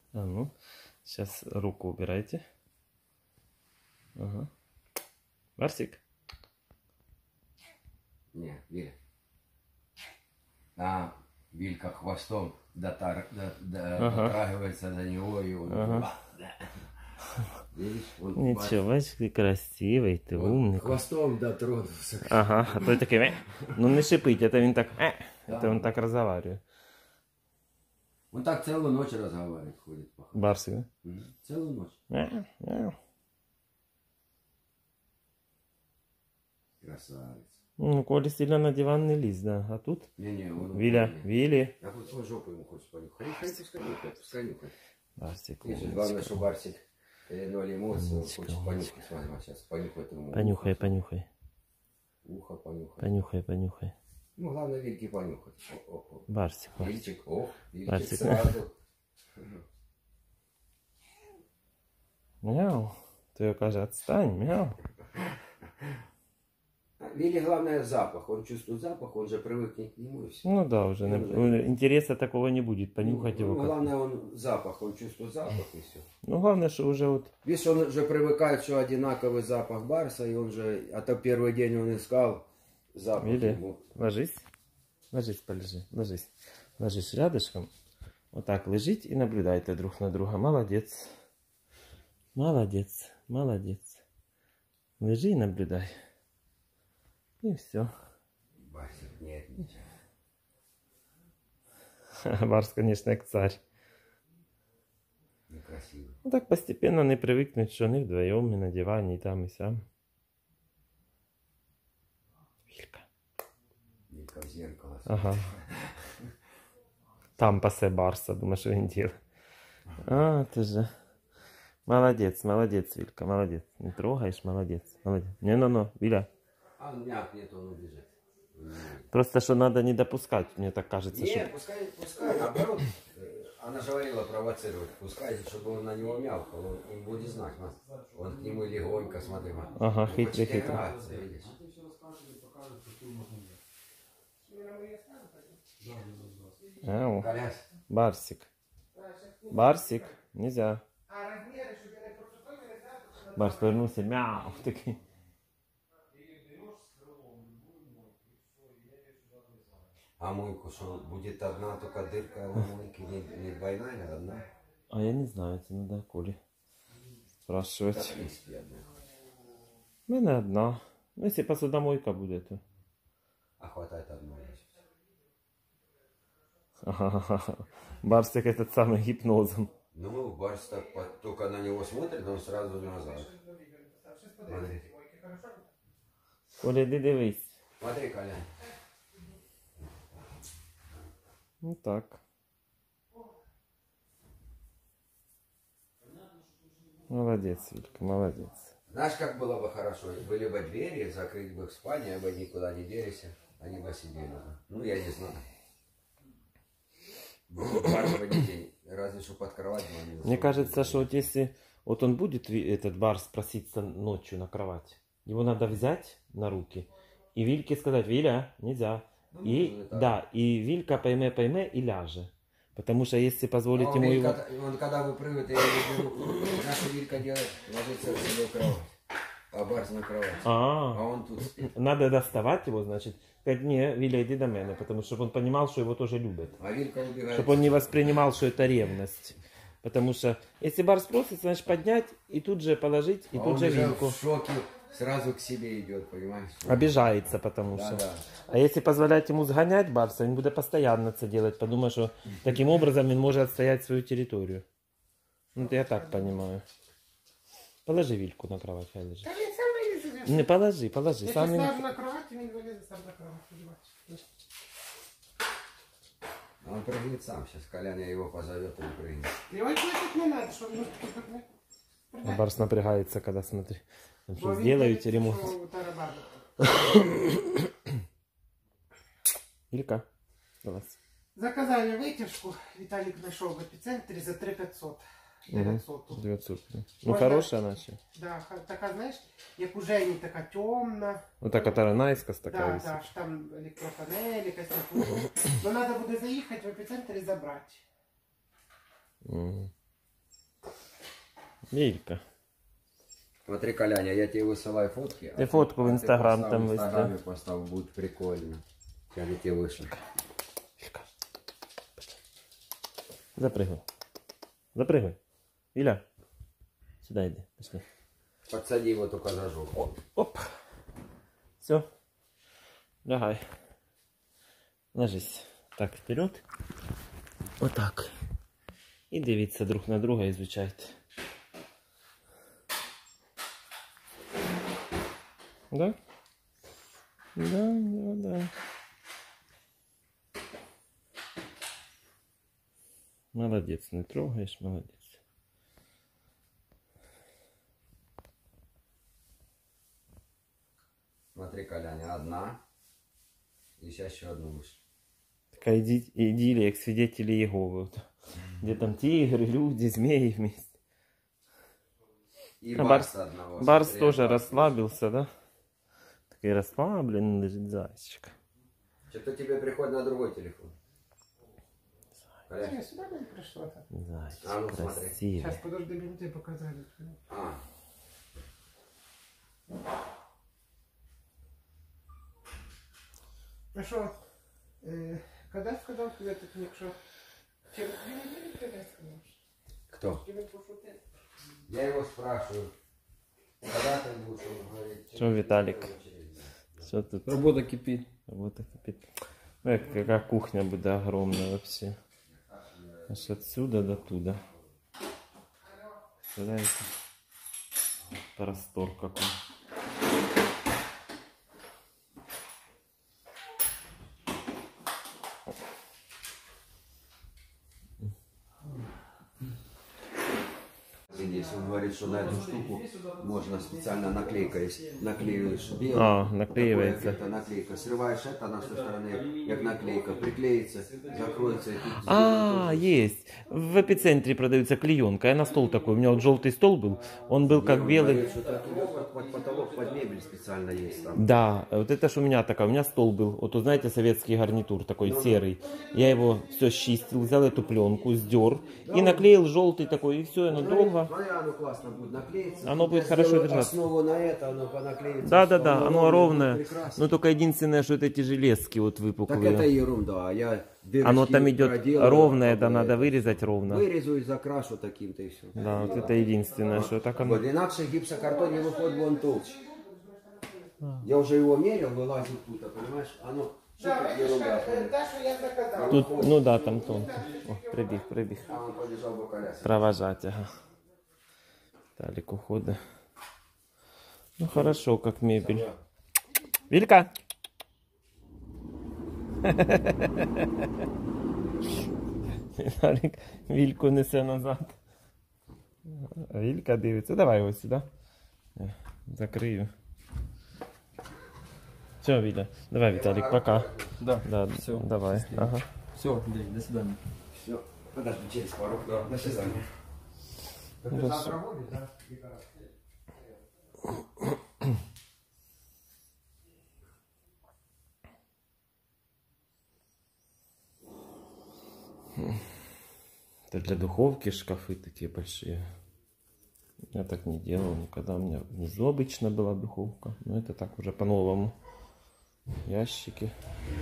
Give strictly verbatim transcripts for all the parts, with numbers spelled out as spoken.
А ну, сейчас руку убирайте. Ага. Барсик? Не, Виля. А Вилька хвостом дотар, до, до, ага. дотрагивается до него, и он... Ага. Видишь? Он Ничего, бачиш, ты красивый, ты он умный. хвостом дотронулся. Ага, а той такий, «Ме». Ну не шипить, это він так, «Е». Да. Это он так разговаривает. Он так целую ночь разговаривает, ходит. Барсик, да? Угу. Целую ночь. «Мяу, мяу». Красавец. Ну, Коля сильно на диванный лист, да. А тут? Не-не, он... Виля, не. Вилли. Я вот он жопу ему хочет понюхать. Хай, пускай нюхает, пускай нюхает. Барсик, Если умничка. главное, что Барсик ноль эмоций, он Умничка, хочет умничка. понюхать. Смотри, вот сейчас понюхает ему. Понюхай, ухо. понюхай. Ухо понюхай. Понюхай, понюхай. Ну, главное, Вильки понюхать. О, о, о. Барсик, Барсик. Вильчик, о, Вильчик Барсик. сразу. Мяу. Ты каже, отстань, мяу. Вилли, главное, запах. Он чувствует запах, он же привыкнет к нему и все. Ну да, уже Ну, не- да. интереса такого не будет, понюхать ну, его. ну, как- главное, он запах, он чувствует запах и все. Ну главное, что уже вот... Видишь, он уже привыкает, что одинаковый запах Барса, и он же, а то первый день он искал запах Вилли, ему. ложись. Ложись, полежи, ложись. Ложись рядышком. Вот так лежите и наблюдайте друг на друга. Молодец. Молодец, молодец. Лежи и наблюдай. И все. Барсик, нет, ничего. Барс, конечно, как царь. Некрасиво. Ну так постепенно не привыкнуть, что они вдвоем и на диване, и там, и сам. Вилька. Вилька в зеркало. Ага. Там пасе Барса, думаешь, что он делает. А, ты же. Молодец, молодец, Вилька, молодец. Не трогаешь, молодец, молодец. Не-ну-ну, Виля. А он мяк нет, он убежит. Просто, что надо не допускать, мне так кажется. Не, Что... пускай, пускай, наоборот. э, Она же говорила провоцировать. Пускай, чтобы он на него мявкал, он, он будет знать. Мас. Он к нему легонько, смотри, мас. Ага, Он хитрый, хочет хитрый. играться, видишь. Ау. Колясь. Барсик. Барсик. Нельзя. Барс повернулся. Мяу. Такой. А мойку, что будет одна только дырка у мойки, не, не двойная, а одна? А я не знаю, это надо Коле спрашивать. Так, в принципе, одна. У меня одна. Ну, если посудомойка будет, то... А хватает одной. Барсик этот самый гипнозом. Ну, Барс так по- только на него смотрит, он сразу назад. Смотри, Коля, иди дивись. смотри, Колян. Ну так. Молодец, Вилька, молодец. Знаешь, как было бы хорошо? Были бы двери, закрыть бы в спальне, а бы никуда не делись, они бы сидели. Ну, я не знаю. Барс бы не день, разве что под кровать. бы они Мне кажется, что вот если вот он будет, Ви- этот Барс, проситься ночью на кровать, его надо взять на руки и Вильке сказать: Виля, нельзя. Ну, И можно и так. да, и Вилька пойме, пойме и ляже. Потому что если А позволить он, ему его... Вилька, он когда выпрыгивает, я его беру, наша Вилька делает, ложится в свою кровать, а Барс на кровать. А А, он тут спит. надо доставать его, значит, сказать: не, Виля, иди до меня, потому что он понимал, что его тоже любят. А Вилька убегает. Чтобы он не воспринимал, что это ревность. Потому что если Барс просит, значит поднять и тут же положить, и А тут он же уже Вильку. в шоке, сразу к себе идет, понимаешь? Обижается, потому Да, что. да. А если позволять ему сгонять Барса, он будет постоянно это делать, подумая, что таким образом он может отстоять свою территорию. Ну, это я так понимаю. Положи Вильку на кровать, хай лежит. Та він сам вилізе. Не, положи, положи. Я Сам сам він... на кроваті, він вилізе сам на кровать. А он прыгнет сам сейчас, Колян его позовет, он прыгнет. Його платить не надо, щоб він тут не... А Барс напрягается, когда смотри. Там что, сделаете ремонт. Вилька, давай. Заказали витяжку, Віталік знайшов в епіцентрі за три п'ятсот. дев'ятсот. девятьсот. Ну, Можно- хорошая наче. Да, ха- така, знаєш, як у Жені, така темна. Ну, та, которая наискось Да, такая. да, ж там електропанель, якась напруга. Но треба буде заїхати в епіцентр і забрати. Мгм. Вилька. Смотри, Коляня, я тебе высылаю фотки. Ты фотку в Инстаграм там выставь. В Инстаграме выставь. поставь, будет прикольно. Я тебе вышлю. Вилька. Пошли. Запрыгивай. Запрыгивай. Виля. Сюда иди. Пошли. Подсади его только за жопу. Оп. Все. Лягай. Ложись. Так, вперед. Вот так. І дивіться друг на друга і звучайте. Да? Да, да, да. Молодець, не трогаєш, молодець. Смотри, Коляня, одна. И сейчас еще одну выше. Така іді- ідилія, як свидетелі Єгови. От. Де там тигри, люди, змеи вместе. И А Барс Барс- одного. Барс смотри, тоже Барс. расслабился, да? Такой расслабленный лежит зайчик. Что-то тебе приходит на другой телефон. Не, Коля. сюда не пришло так. Зайчик А ну, смотри. красивый. Сейчас, подожди, минуты показали. А, Ну что, э, когда сказал тебе этот ник, что через две недели привет сказал? кто? Тебе пошутил. Я его спрашиваю. Когда ты будешь он говорить? Что, Виталик? Что тут? Работа кипит. Работа кипит. Ну, как- какая кухня будет огромная вообще. Аж отсюда до туда. Представляете? Простор какой. Здесь он говорит, что на эту штуку можно специально наклейка, если наклеиваешь белый, А, такое, наклеивается. это наклейка, срываешь это, она с той стороны, как наклейка, приклеится, закроется. И тут А, тоже- есть. В эпицентре продается клеенка. Я на стол такой. У меня вот желтый стол был. Он был как Он белый. говорит, что так идет под, под потолок, под мебель специально есть там. Да, вот это ж у меня такая. У меня стол был. Вот, вы знаете, советский гарнитур такой серый. Я его все счистил, взял эту пленку, сдер и наклеил желтый такой. И все, оно долго. Смотри, оно классно будет наклеиться. Оно будет Я хорошо сделаю держаться. Основу на это, оно понаклеится. Да, да, всё, да, оно ровное. прекрасно. Ну только единственное, что это эти железки вот Так выпуклые. это ерунда. Я дырочки Оно там идет проделаю, ровное, как да, бы надо это. вырезать ровно. Вырезу и закрашу таким-то и все. Да, вот это единственное, что так оно. Вот, инакше гипсокартон не выходит, вон толще. А. Я уже его мерил, вылазит тут, а понимаешь? Оно Да, супер видишь, ерунда. э, та, что я заказал. Тут, ну да, там тонко. О, прибіг, прибіг. А он побежал бы коляску. Провожать, ага. Талик ухода. Ну хорошо, как мебель. Вилька! Віталік Вільку несе назад. А Вілька дивиться. Давай ось сюди. Е, Закрию. Все, Віля. Давай, Віталік, пока. Да. Да, Всё, давай. счастливо. Ага. Все, Андрей, до свидания. Все, подожди, через пару. Да. До свидания. Так ты завтра будешь, да? Это для духовки шкафы такие большие. Я так не делал никогда. У меня внизу обычно была духовка. Но это так уже по-новому. Ящики.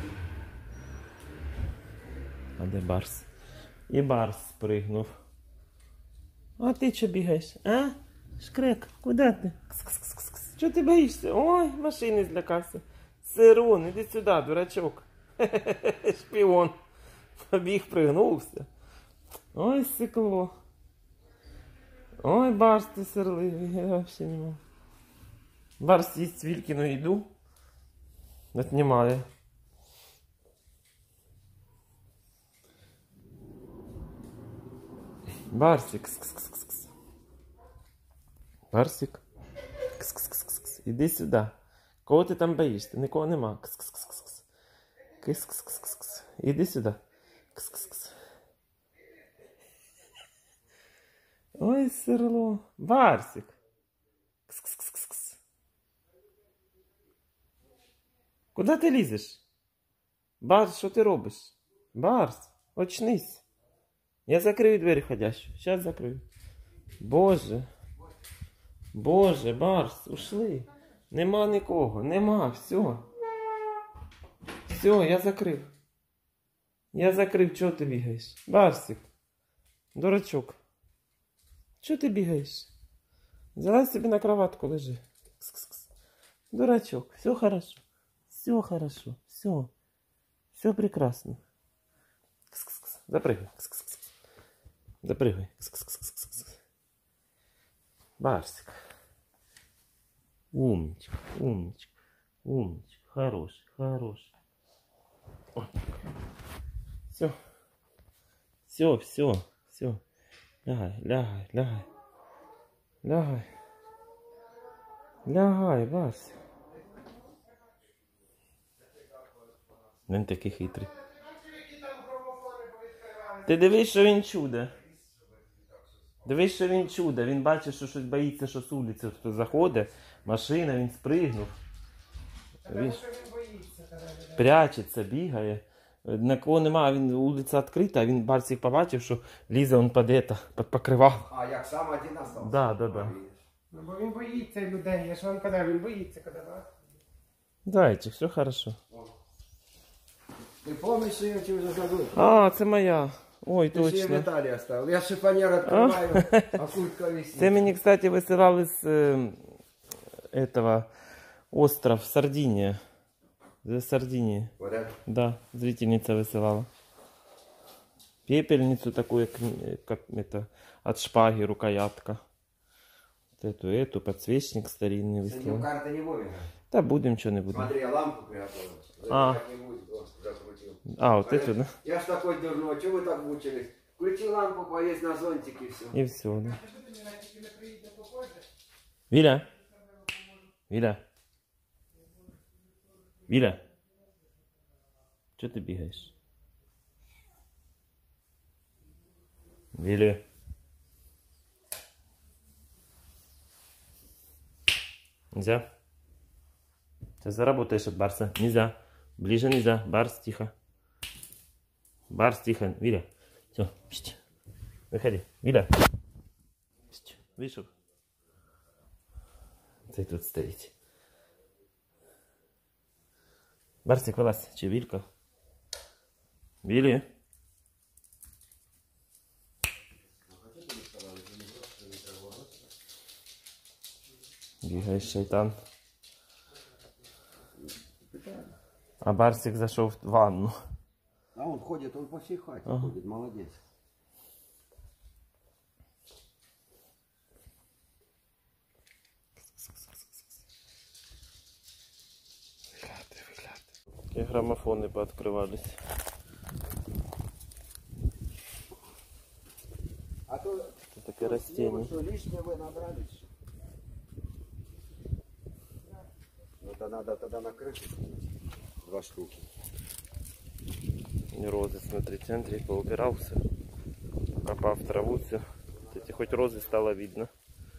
А де Барс? І Барс спригнув. А ти що бігаєш? А? Шкрек, куди ти? Кс-кс-кс-кс. Чого ти боїшся? Ой, машини злякався. Сирон, іди сюди, дурачок. Шпіон. Побіг, пригнувся. Ой, сикло. Ой, Барс, ти сирливий, я вообще не можу. Барс їсть Вількину їду. Отнімає. Барсик. Кс-кс-кс-кс. Барсик. Кс-кс-кс-кс. Іди сюди. Кого ти там боїшся? Нікого нема. Кс-кс-кс-кс. Кс-кс-кс-кс. Іди сюди. Кс-кс-кс. Ой, сирло. Барсик. Кс-кс-кс-кс. Куди ти лізеш? Барс, що ти робиш? Барс, очнись. Я закрию двері ходящу. Зараз закрию. Боже. Боже, Барс, ушли. Нема нікого, нема, все. Все, я закрив. Я закрив, чого ти бігаєш? Барсик, дурачок. Чого ти бігаєш? Залазь собі на кроватку, лежи. Кс-кс-кс. Дурачок, все хорошо. Все хорошо, все. Все прекрасно. Кс-кс-кс. Запрыгай. Кс-кс-кс. Запрыгай. Кс-кс-кс. Барсик. Умничек, умничек, умничек. Хороший, хороший. Все. Все, все, все. Лягай, лягай, лягай. Лягай. Лягай, Барсик. Він такий хитрий. Ти дивись, що він чудо. Дивись, що він чудо. Він бачить, що щось боїться, що з вулиці хтось заходить. Машина, він спригнув. Він прячеться, бігає. На кого немає, він вулиця відкрита, а він Барсик побачив, що лізе він під это, під покривало. А як сам один остався? Да, да, да. Ну, бо він боїться людей, я ж вам казав, він боїться, коли вас. Зайчик, все хорошо. Ти пам'ятаєш, що я тебе вже забув? А, це моя. Ой, Ти ще точно. Віталій оставив. Я шифонер відкриваю, а куртка висить. Це мені, кстати, висилали з э, этого остров Сардиния. За Сардинии. Вот это? Да, зрительница высылала. Пепельницу такую, как, как это, от шпаги, рукоятка. Вот эту, эту, подсвечник старинный С ним высылала. карта не вовремя. Да будем, что не будем. Смотри, я лампу приготовил. А. Как-нибудь, вот, закрутил. А, вот эту, да? Я ж такой дурной, что вы так мучились? Включи лампу, поесть на зонтик и все. И все, да. Виля. Виля. Виля. Что ты бегаешь? Виля. Нельзя. Ты заработаешь от Барса. Нельзя. Ближе нельзя. Барс, тихо. Барс, тихо. Виля. Все. Выходи. Виля. Вышел. Ты тут стоите. Барсик, вылазь. Че, Вилька? Вилли. Бегаешь, шайтан. А Барсик зашел в ванну. А он ходит, он по всей хате Ага. ходит, молодец. И граммофоны пооткрывались. А то Это такое растение. что лишнее вы набрали. Ну это надо тогда на крышу два штуки. И розы, смотри, в центре поубирался. Покопав траву все. Кстати, хоть розы стало видно.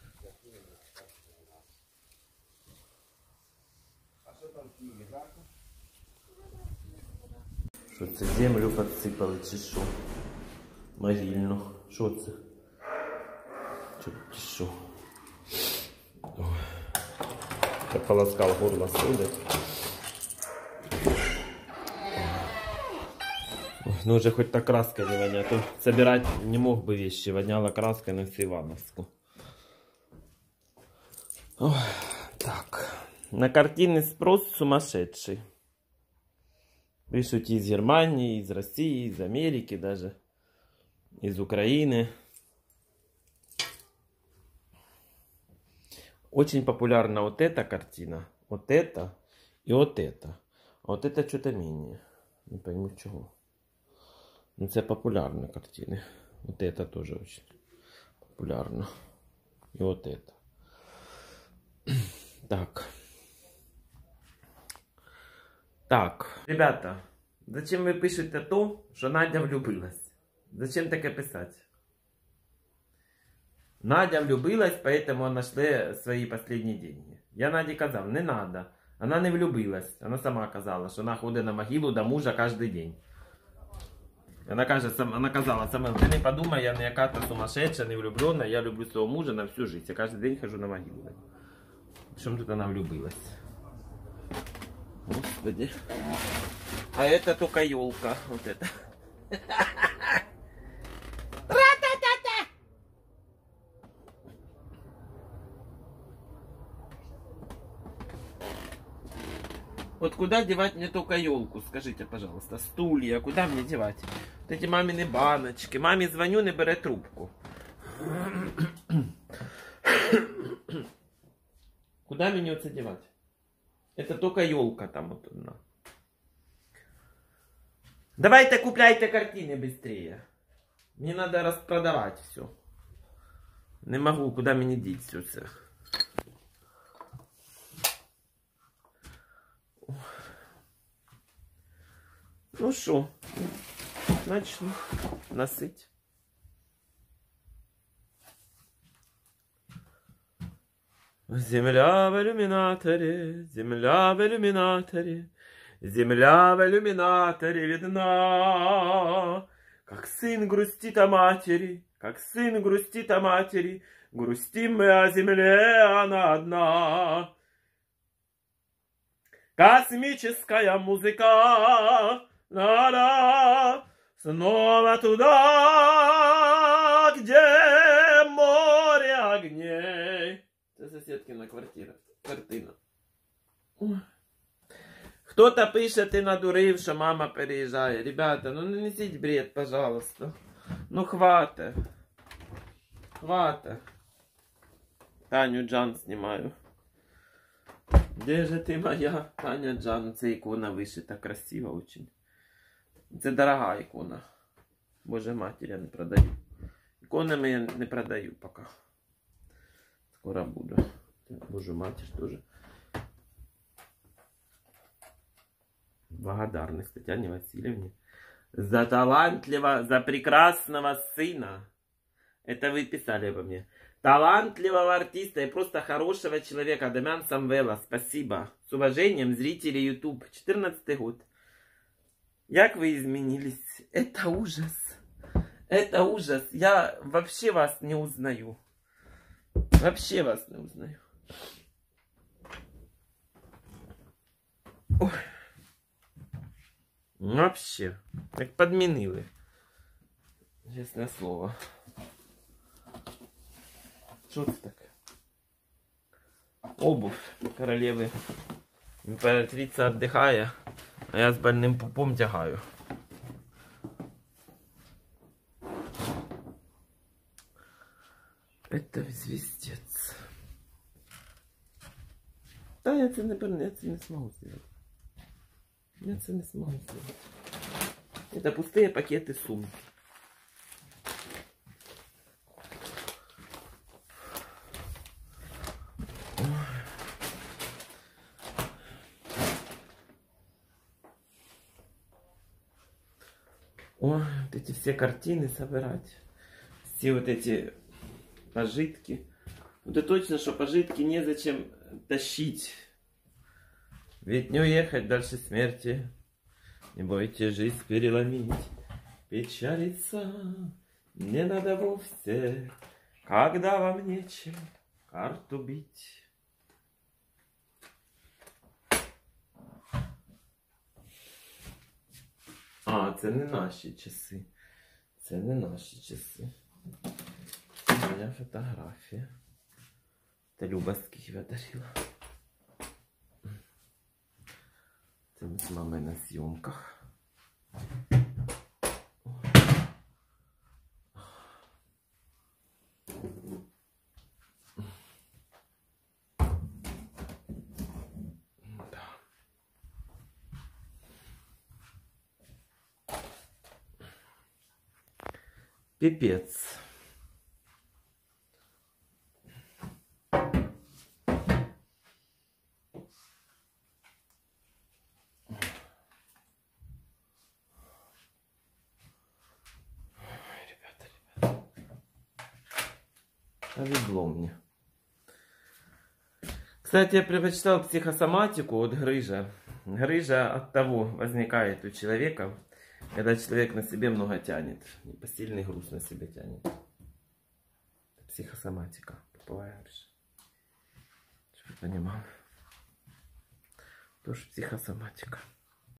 Що це землю підсипали чи що? Могильну. Що це? Чи, чи що? Ой. Я полоскал горло соли. Ну уже хоть так краской не воняет. А то собирать не мог бы вещи. Воняло краской на всю Ивановску. Ой, так. На картины спрос сумасшедший. Пишут из Германии, из России, из Америки даже. Из Украины. Очень популярна вот эта картина. Вот это и вот это. А вот это что-то менее. Не пойму чего. Но это популярные картины. Вот это тоже очень популярно. И вот это. Так. Так, ребята, зачем вы пишете то, что Надя влюбилась? Зачем таке писать? Надя влюбилась, поэтому нашли свои последние деньги. Я Наде казав, не надо. Она не влюбилась. Она сама казала, что она ходит на могилу до мужа каждый день. Вона каже, сам- вона казала, Самел, ти не подумай, я не яка-то сумасшедша, не влюблена, я люблю свого мужа на всю життя. Я кожен день хожу на могилу. В чому тут вона влюбилась? Господи. А это только елка. Вот это. Вот куда девать мне только елку, скажите, пожалуйста, стулья, куда мне девать? Вот эти мамины баночки. Маме звоню, не берет трубку. Куда мне это девать? Это только елка там вот одна. Давайте купляйте картины быстрее. Мне надо распродавать все. Не могу, куда мне деть все это. Ну что, начну носить. Земля в иллюминаторе, земля в иллюминаторе, земля в иллюминаторе видна. Как сын грустит о матери, как сын грустит о матери, грустим мы о земле, она одна. Космическая музыка, на-на, снова туда, где море огней. Это соседкина квартира, картина. Кто-то пишет, ты надурив, что мама переезжает. Ребята, ну не несите бред, пожалуйста. Ну хватит. Хватит. Таню Джан снимаю. Где же ты моя Таня Джан? Це икона вышита, красиво очень. Це дорогая икона. Боже матери, я не продаю. Иконами я не продаю пока. Скоро буду. Боже матерь тоже. Благодарность Татьяне Васильевне за талантливого, за прекрасного сына. Это вы писали обо мне. Талантливого артиста и просто хорошего человека. Дамян Самвела. Спасибо. С уважением, зрители YouTube. четырнадцатый год. Як вы изменились? Это ужас. Это ужас. Я вообще вас не узнаю. Вообще вас не узнаю. Ой. Вообще. Как подменили. Честное слово. Что это так? Обувь королевы. Императрица отдыхая, а я с больным пупом тягаю. Это звездец. Да, я это не, я это не смогу сделать. Я это не смогу сделать. Это пустые пакеты сумки. Ой, вот эти все картины собирать. Все вот эти пожитки. Вот это точно, что пожитки незачем тащить. Ведь не уехать дальше смерти. Не бойте жизнь переломить. Печалиться не надо вовсе, когда вам нечем карту бить. А, це не наші часи. Це не наші часи. Це моя фотографія. Це Люба з Києва дарила. Це ми з мамою на зйомках. Пипец. Ребята, ребята. Повезло мне. Кстати, я предпочитал психосоматику от грыжа. Грыжа от того возникает у человека, Когда человек на себе много тянет. Непосильный груз на себе тянет. Это психосоматика. Поповая говоришь. Чтобы ты понимал. Тоже психосоматика.